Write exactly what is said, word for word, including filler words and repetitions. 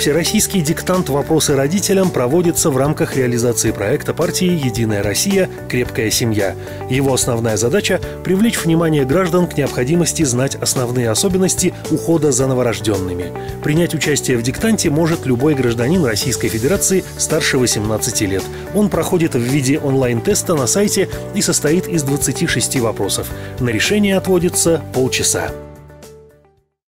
Всероссийский диктант «Вопросы родителям» проводится в рамках реализации проекта партии «Единая Россия. Крепкая семья». Его основная задача – привлечь внимание граждан к необходимости знать основные особенности ухода за новорожденными. Принять участие в диктанте может любой гражданин Российской Федерации старше восемнадцати лет. Он проходит в виде онлайн-теста на сайте и состоит из двадцати шести вопросов. На решение отводится полчаса.